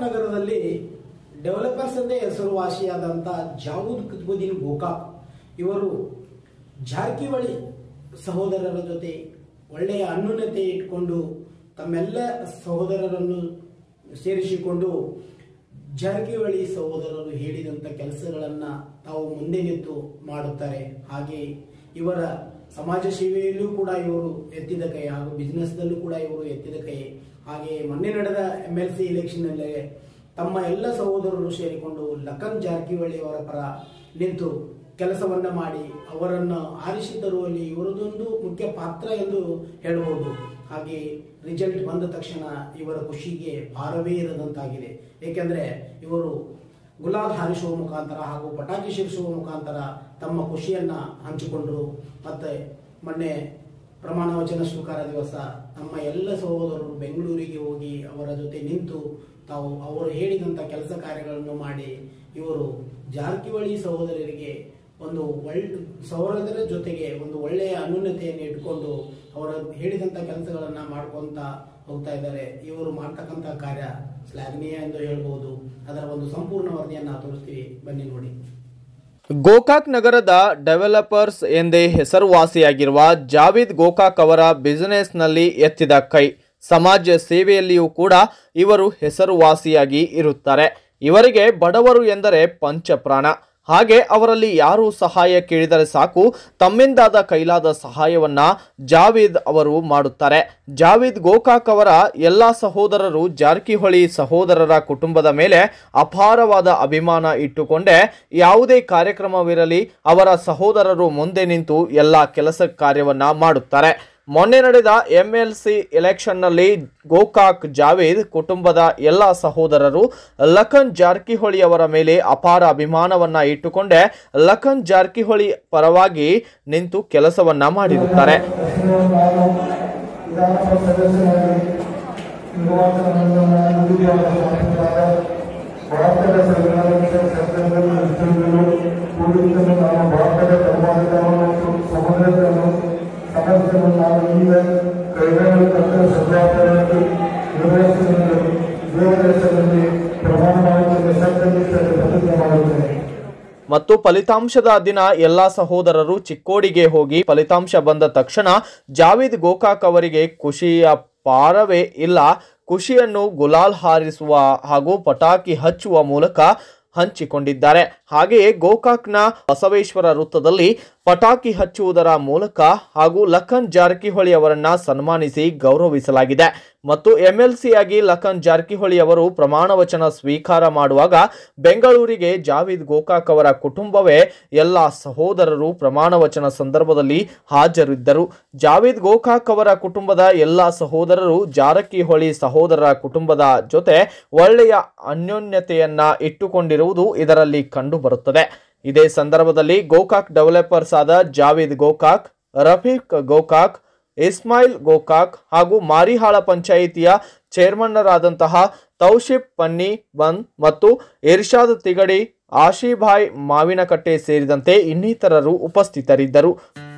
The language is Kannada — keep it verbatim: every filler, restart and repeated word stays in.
ನಗರದಲ್ಲಿ ಡೆವಲಪರ್ಸ್ ಎಂದೇ ಹೆಸರುವಾಸಿಯಾದಂಥ ಜಾವೂದ್ ಕುತುಬುದ್ದೀನ್ ಗೋಕಾಕ್ ಇವರು ಜಾರಕಿಹೊಳಿ ಸಹೋದರರ ಜೊತೆ ಒಳ್ಳೆಯ ಅನ್ಯೋನ್ಯತೆ ಇಟ್ಕೊಂಡು ತಮ್ಮೆಲ್ಲ ಸಹೋದರರನ್ನು ಸೇರಿಸಿಕೊಂಡು ಜಾರಕಿಹೊಳಿ ಸಹೋದರರು ಹೇಳಿದಂಥ ಕೆಲಸಗಳನ್ನು ತಾವು ಮುಂದೆ ನಿಂತು ಮಾಡುತ್ತಾರೆ. ಹಾಗೆ ಇವರ ಸಮಾಜ ಸೇವೆಯಲ್ಲೂ ಕೂಡ ಇವರು ಎತ್ತಿದ ಕೈ ಹಾಗೂ ಬಿಸ್ನೆಸ್ನಲ್ಲೂ ಕೂಡ ಇವರು ಎತ್ತಿದ ಕೈ. ಹಾಗೆ ಮೊನ್ನೆ ನಡೆದ ಎಂ ಎಲ್ ಸಿ ಎಲೆಕ್ಷನ್ನಲ್ಲಿ ತಮ್ಮ ಎಲ್ಲ ಸಹೋದರರು ಸೇರಿಕೊಂಡು ಲಖನ್ ಜಾರಕಿಹೊಳಿ ಅವರ ಪರ ನಿಂತು ಕೆಲಸವನ್ನ ಮಾಡಿ ಅವರನ್ನು ಆರಿಸಿ ತರುವಲ್ಲಿ ಇವರದೊಂದು ಮುಖ್ಯ ಪಾತ್ರ ಎಂದು ಹೇಳಬಹುದು. ಹಾಗೆ ರಿಸಲ್ಟ್ ಬಂದ ತಕ್ಷಣ ಇವರ ಖುಷಿಗೆ ಭಾರವೇ ಇರದಂತಾಗಿದೆ. ಏಕೆಂದರೆ ಇವರು ಗುಲಾಬ್ ಹಾರಿಸುವ ಮುಖಾಂತರ ಹಾಗೂ ಪಟಾಕಿ ಸಿಡಿಸುವ ಮುಖಾಂತರ ತಮ್ಮ ಖುಷಿಯನ್ನ ಹಂಚಿಕೊಂಡರು. ಮತ್ತೆ ಮೊನ್ನೆ ಪ್ರಮಾಣ ವಚನ ಸ್ವೀಕಾರ ದಿವಸ ನಮ್ಮ ಎಲ್ಲ ಸಹೋದರರು ಬೆಂಗಳೂರಿಗೆ ಹೋಗಿ ಅವರ ಜೊತೆ ನಿಂತು ತಾವು ಅವರು ಹೇಳಿದಂಥ ಕೆಲಸ ಕಾರ್ಯಗಳನ್ನು ಮಾಡಿ ಇವರು ಜಾರಕಿಹೊಳಿ ಸಹೋದರರಿಗೆ ಒಂದು ಒಳ್ಳೆ ಸಹೋದರರ ಜೊತೆಗೆ ಒಂದು ಒಳ್ಳೆಯ ಅನ್ಯೋನ್ಯತೆಯನ್ನು ಇಟ್ಕೊಂಡು ಅವರ ಹೇಳಿದಂಥ ಕೆಲಸಗಳನ್ನ ಮಾಡ್ಕೊಂತ ಹೋಗ್ತಾ ಇದ್ದಾರೆ. ಇವರು ಮಾಡ್ತಕ್ಕಂಥ ಕಾರ್ಯ ಶ್ಲಾಘನೀಯ ಎಂದು ಹೇಳ್ಬಹುದು. ಅದರ ಒಂದು ಸಂಪೂರ್ಣ ವರದಿಯನ್ನು ತೋರಿಸ್ತೀವಿ, ಬನ್ನಿ ನೋಡಿ. ಗೋಕಾಕ್ ನಗರದ ಡೆವಲಪರ್ಸ್ ಎಂದೇ ಹೆಸರುವಾಸಿಯಾಗಿರುವ ಜಾವೀದ್ ಗೋಕಾಕ್ ಅವರ ಬಿಸಿನೆಸ್ನಲ್ಲಿ ಎತ್ತಿದ ಕೈ, ಸಮಾಜ ಸೇವೆಯಲ್ಲಿಯೂ ಕೂಡ ಇವರು ಹೆಸರುವಾಸಿಯಾಗಿ ಇರುತ್ತಾರೆ. ಇವರಿಗೆ ಬಡವರು ಎಂದರೆ ಪಂಚಪ್ರಾಣ. ಹಾಗೆ ಅವರಲ್ಲಿ ಯಾರು ಸಹಾಯ ಕೇಳಿದರೆ ಸಾಕು ತಮ್ಮಿಂದಾದ ಕೈಲಾದ ಸಹಾಯವನ್ನ ಜಾವೀದ್ ಅವರು ಮಾಡುತ್ತಾರೆ. ಜಾವೀದ್ ಗೋಕಾಕ್ ಅವರ ಎಲ್ಲ ಸಹೋದರರು ಜಾರಕಿಹೊಳಿ ಸಹೋದರರ ಕುಟುಂಬದ ಮೇಲೆ ಅಪಾರವಾದ ಅಭಿಮಾನ ಇಟ್ಟುಕೊಂಡೇ ಯಾವುದೇ ಕಾರ್ಯಕ್ರಮವಿರಲಿ ಅವರ ಸಹೋದರರು ಮುಂದೆ ನಿಂತು ಎಲ್ಲ ಕೆಲಸ ಕಾರ್ಯವನ್ನ ಮಾಡುತ್ತಾರೆ. ಮೊನ್ನೆ ನಡೆದ ಎಂ ಎಲ್ ಸಿ ಎಲೆಕ್ಷನ್ನಲ್ಲಿ ಗೋಕಾಕ್ ಜಾವೀದ್ ಕುಟುಂಬದ ಎಲ್ಲ ಸಹೋದರರು ಲಖನ್ ಜಾರಕಿಹೊಳಿ ಅವರ ಮೇಲೆ ಅಪಾರ ಅಭಿಮಾನವನ್ನ ಇಟ್ಟುಕೊಂಡೇ ಲಖನ್ ಜಾರಕಿಹೊಳಿ ಪರವಾಗಿ ನಿಂತು ಕೆಲಸವನ್ನ ಮಾಡಿರುತ್ತಾರೆ. ಮತ್ತು ಫಲಿತಾಂಶದ ದಿನ ಎಲ್ಲಾ ಸಹೋದರರು ಚಿಕ್ಕೋಡಿಗೆ ಹೋಗಿ ಫಲಿತಾಂಶ ಬಂದ ತಕ್ಷಣ ಜಾವೀದ್ ಗೋಕಾಕ್ ಅವರಿಗೆ ಖುಷಿಯ ಪಾರವೇ ಇಲ್ಲ. ಖುಷಿಯನ್ನು ಗುಲಾಲ್ ಹಾರಿಸುವ ಹಾಗೂ ಪಟಾಕಿ ಹಚ್ಚುವ ಮೂಲಕ ಹಂಚಿಕೊಂಡಿದ್ದಾರೆ. ಹಾಗೆಯೇ ಗೋಕಾಕ್ನ ಬಸವೇಶ್ವರ ವೃತ್ತದಲ್ಲಿ ಪಟಾಕಿ ಹಚ್ಚುವುದರ ಮೂಲಕ ಹಾಗೂ ಲಖನ್ ಜಾರಕಿಹೊಳಿ ಅವರನ್ನ ಸನ್ಮಾನಿಸಿ ಗೌರವಿಸಲಾಗಿದೆ. ಮತ್ತು ಎಂ ಎಲ್ ಸಿ ಆಗಿ ಲಖನ್ ಜಾರಕಿಹೊಳಿ ಅವರು ಪ್ರಮಾಣ ವಚನ ಸ್ವೀಕಾರ ಮಾಡುವಾಗ ಬೆಂಗಳೂರಿಗೆ ಜಾವೀದ್ ಗೋಕಾಕ್ ಅವರ ಕುಟುಂಬವೇ ಎಲ್ಲ ಸಹೋದರರು ಪ್ರಮಾಣ ವಚನ ಸಂದರ್ಭದಲ್ಲಿ ಹಾಜರಿದ್ದರು. ಜಾವೀದ್ ಗೋಕಾಕ್ ಅವರ ಕುಟುಂಬದ ಎಲ್ಲ ಸಹೋದರರು ಜಾರಕಿಹೊಳಿ ಸಹೋದರರ ಕುಟುಂಬದ ಜೊತೆ ಒಳ್ಳೆಯ ಅನ್ಯೋನ್ಯತೆಯನ್ನ ಇಟ್ಟುಕೊಂಡಿರುವುದು ಇದರಲ್ಲಿ ಕಂಡು ಬರುತ್ತದೆ. ಇದೇ ಸಂದರ್ಭದಲ್ಲಿ ಗೋಕಾಕ್ ಡೆವಲಪರ್ಸ್ ಆದ ಜಾವೀದ್ ಗೋಕಾಕ್, ರಫೀಕ್ ಗೋಕಾಕ್, ಇಸ್ಮಾಯಿಲ್ ಗೋಕಾಕ್ ಹಾಗೂ ಮಾರಿಹಾಳ ಪಂಚಾಯಿತಿಯ ಚೇರ್ಮನ್ನರಾದಂತಹ ತೌಶಿಫ್ ಪನ್ನಿ ಬಂದ್ ಮತ್ತು ಇರ್ಷಾದ್ ತಿಗಡಿ, ಆಶಿಭಾಯ್ ಮಾವಿನಕಟ್ಟೆ ಸೇರಿದಂತೆ ಇನ್ನಿತರರು ಉಪಸ್ಥಿತರಿದ್ದರು.